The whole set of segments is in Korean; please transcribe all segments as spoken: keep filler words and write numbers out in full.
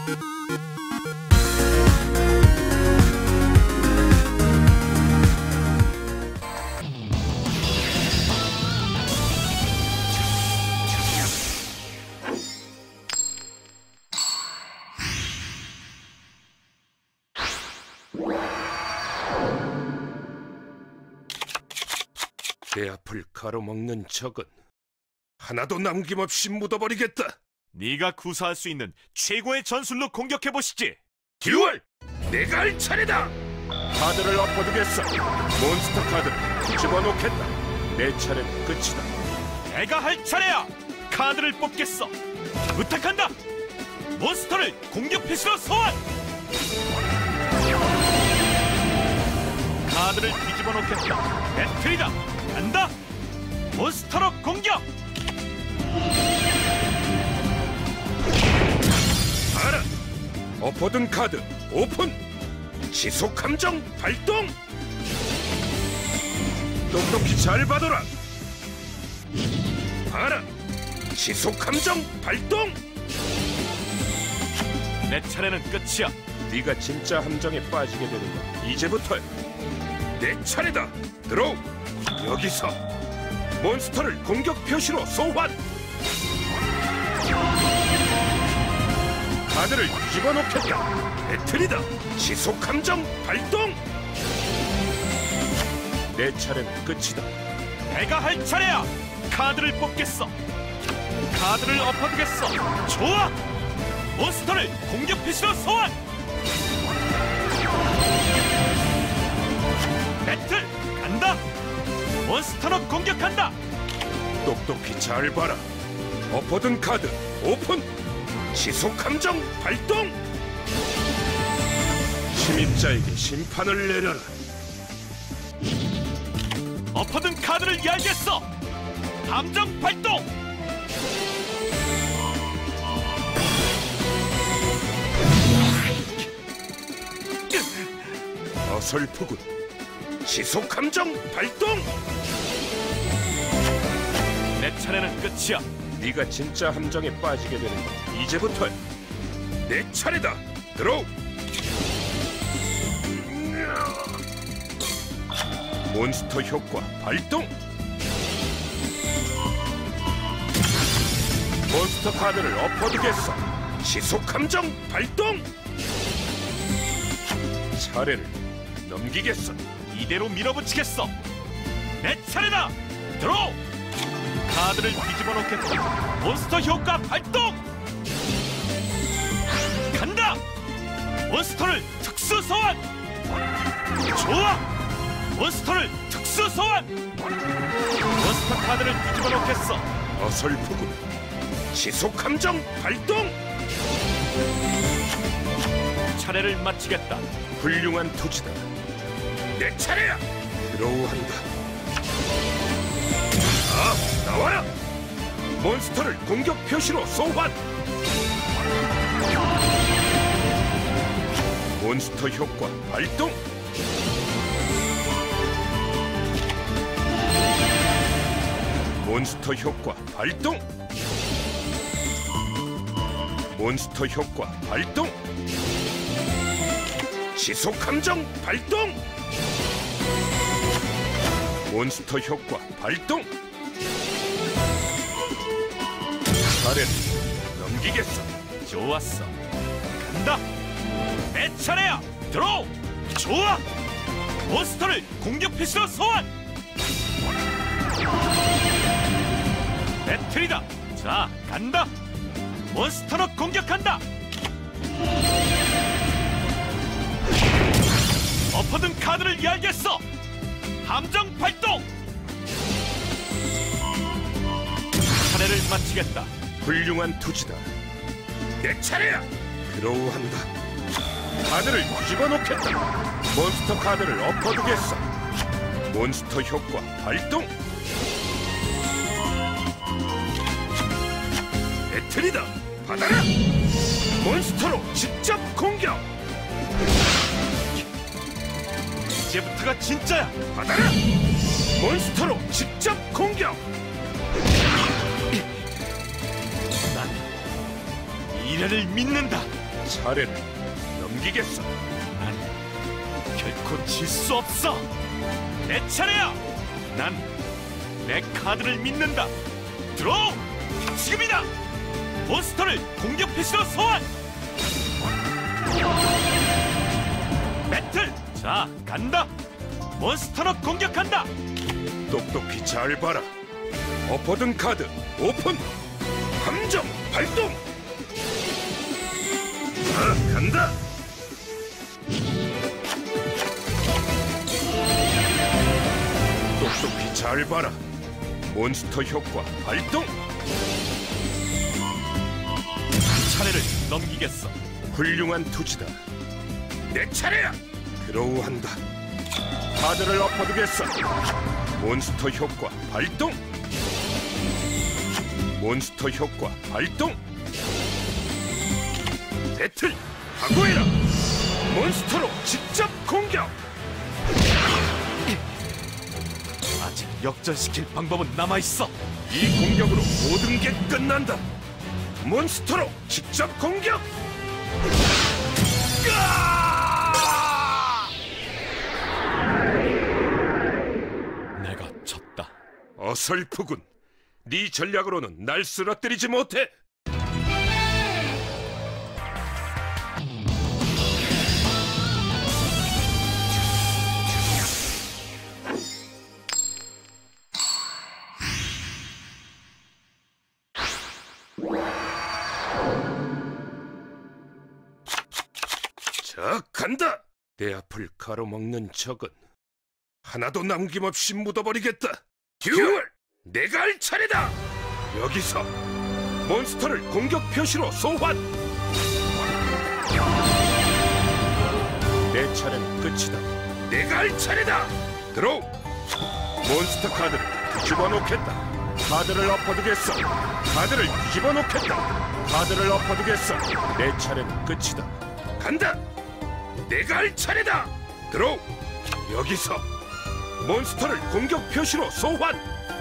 배 앞을 가로막는 적은 하나도 남김없이 묻어버리겠다. 네가 구사할 수 있는 최고의 전술로 공격해보시지. 듀얼! 내가 할 차례다! 카드를 엎어두겠어. 몬스터 카드를 집어넣겠다. 내 차례는 끝이다. 내가 할 차례야. 카드를 뽑겠어. 부탁한다. 몬스터를 공격 필수로 소환. 카드를 뒤집어 놓겠다. 배틀이다. 간다. 몬스터로 공격. 알아. 엎어둔 카드 오픈. 지속 함정 발동. 똑똑히 잘 봐둬라. 알아. 지속 함정 발동. 내 차례는 끝이야. 네가 진짜 함정에 빠지게 되는 건 이제부터야. 내 차례다. 드로우. 여기서 몬스터를 공격 표시로 소환. 카드를 뒤집어 놓겠다. 배틀이다. 지속 함정 발동. 내 차례는 끝이다. 내가 할 차례야. 카드를 뽑겠어. 카드를 엎어두겠어. 좋아. 몬스터를 공격 표시로 소환. 배틀 간다. 몬스터로 공격한다. 똑똑히 잘 봐라. 엎어둔 카드 오픈. 지속 함정 발동. 침입자에게 심판을 내려라. 엎어둔 카드를 열겠어. 함정 발동. 어설프군. 지속 함정 발동. 내 차례는 끝이야. 네가 진짜 함정에 빠지게 되는 건 이제부터야. 내 차례다. 드로우. 몬스터 효과 발동. 몬스터 카드를 엎어두겠어. 지속 함정 발동. 차례를 넘기겠어. 이대로 밀어붙이겠어. 내 차례다. 드로우. 카드를 뒤집어 놓겠다. 몬스터 효과 발동. 간다. 몬스터를 특수 소환. 좋아. 몬스터를 특수 소환. 몬스터 카드를 뒤집어 놓겠어. 어설프군. 지속 함정 발동. 차례를 마치겠다. 훌륭한 투지다. 내 차례야. 드로우한다. 아, 나와라. 몬스터를 공격 표시로 소환. 몬스터 효과 발동. 몬스터 효과 발동. 몬스터 효과 발동. 지속 함정 발동. 몬스터 효과 발동. 차례를 넘기겠어. 좋았어. 간다. 내 차례야. 드로우. 좋아. 몬스터를 공격 필수로 소환. 배틀이다. 자, 간다. 몬스터로 공격한다. 엎어둔 카드를 열겠어. 함정 발동. 차례를 마치겠다. 훌륭한 투지다. 내 차례야. 드로우한다. 카드를 뒤집어 놓겠다. 몬스터 카드를 엎어두겠어. 몬스터 효과 발동. 배틀이다. 받아라. 몬스터로 직접 공격. 이제부터가 진짜야. 받아라. 몬스터로 직접 공격. 난 미래를 믿는다. 차례를 넘기겠어. 난 결코 질 수 없어. 내 차례야. 난 내 카드를 믿는다. 드로우! 지금이다. 몬스터를 공격 표시로 소환. 배틀. 자, 간다. 몬스터로 공격한다. 똑똑히 잘 봐라. 엎어둔 카드 오픈. 함정 발동. 자, 간다. 똑똑히 잘 봐라. 몬스터 효과 발동. 차례를 넘기겠어. 훌륭한 투지다. 내 차례야. 드로우한다. 카드를 엎어두겠어. 몬스터 효과 발동. 몬스터 효과 발동. 배틀 각오해라. 몬스터로 직접 공격. 아직 역전시킬 방법은 남아있어. 이 공격으로 모든 게 끝난다. 몬스터로 직접 공격. 내가 졌다. 어설프군. 네 전략으로는 날 쓰러뜨리지 못해. 자, 간다. 내 앞을 가로막는 적은 하나도 남김없이 묻어버리겠다. 듀얼! 내가 할 차례다. 여기서 몬스터를 공격 표시로 소환. 내 차례는 끝이다. 내가 할 차례다. 드로우. 몬스터 카드를 뒤집어 놓겠다. 카드를 엎어두겠어. 카드를 뒤집어 놓겠다. 카드를 엎어두겠어. 내 차례는 끝이다. 간다. 내가 할 차례다. 드로우. 여기서 몬스터를 공격 표시로 소환.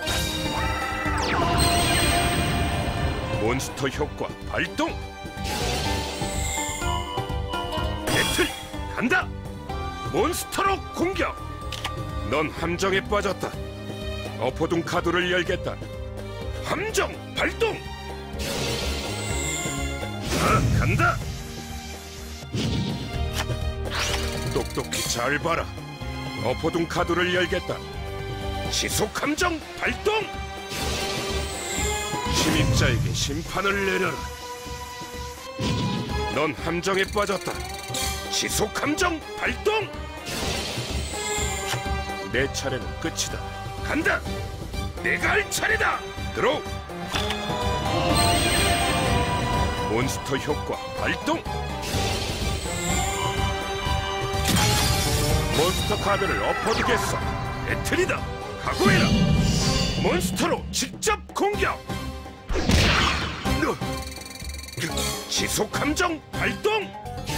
몬스터 효과 발동. 배틀 간다. 몬스터로 공격. 넌 함정에 빠졌다. 엎어둔 카드를 열겠다. 함정 발동. 자, 간다. 똑똑히 잘 봐라. 엎어둔 카드를 열겠다. 지속 함정 발동. 침입자에게 심판을 내려라. 넌 함정에 빠졌다. 지속 함정 발동. 내 차례는 끝이다. 간다. 내가 할 차례다. 드로우. 몬스터 효과 발동. 몬스터 카드를 엎어두겠어. 배틀이다. 각오해라. 몬스터로 직접 공격. 지속 함정 발동.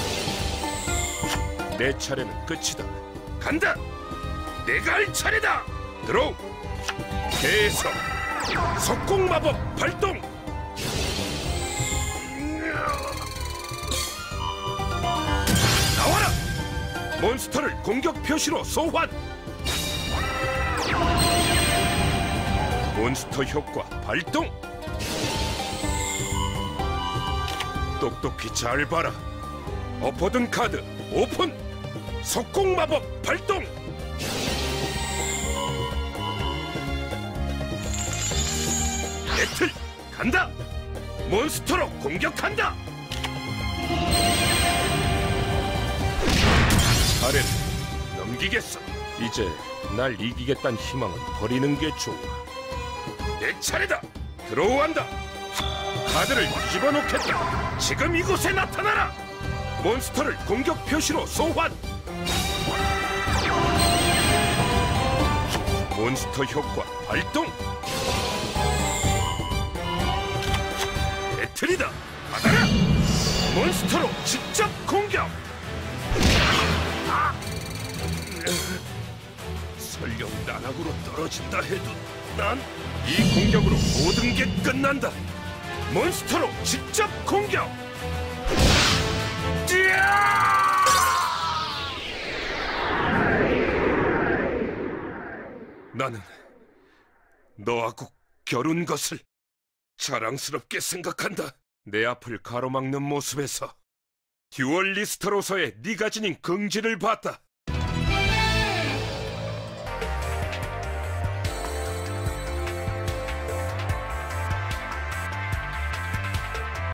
내 차례는 끝이다. 간다. 내가 할 차례다. 드로우. 계속 석공 마법 발동. 나와라. 몬스터를 공격 표시로 소환. 몬스터 효과 발동. 똑똑히 잘 봐라. 엎어둔 카드 오픈. 석공 마법 발동. 배틀 간다. 몬스터로 공격한다. 차례를 넘기겠어. 이제 날 이기겠다는 희망은 버리는 게 좋아. 내 차례다. 드로우한다. 카드를 집어넣겠다. 지금 이곳에 나타나라. 몬스터를 공격 표시로 소환. 몬스터 효과 발동. 배틀이다. 받아라. 몬스터로 직접 공격. 설령 나락으로 떨어진다 해도 난 이 공격으로 모든 게 끝난다. 몬스터로 직접 공격. 나는 너하고 겨룬 것을 자랑스럽게 생각한다. 내 앞을 가로막는 모습에서 듀얼리스트로서의 네가 지닌 긍지를 봤다.